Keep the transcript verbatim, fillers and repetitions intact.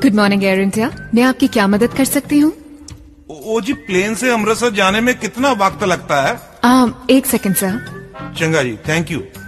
Good morning air India, मैं आपकी क्या मदद कर सकती हूँ? ओ जी, प्लेन से अमृतसर जाने में कितना वक्त लगता है? आ, एक सेकंड सर। चंगा जी, थैंक यू।